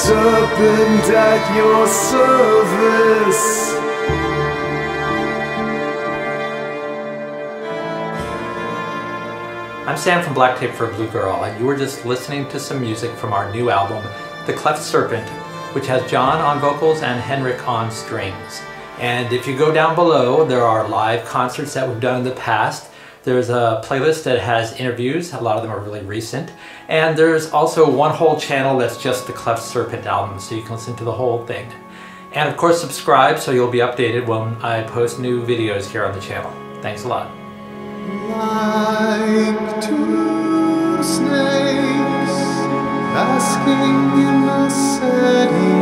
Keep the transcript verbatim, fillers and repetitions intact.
serpent at your service. I'm Sam from Black Tape for a Blue Girl, and you were just listening to some music from our new album, The Cleft Serpent, which has Jon on vocals and Henrik on strings. And if you go down below, there are live concerts that we've done in the past. There's a playlist that has interviews, a lot of them are really recent. And there's also one whole channel that's just the Cleft Serpent album, so you can listen to the whole thing. And of course subscribe so you'll be updated when I post new videos here on the channel. Thanks a lot. Like two snakes basking in the setting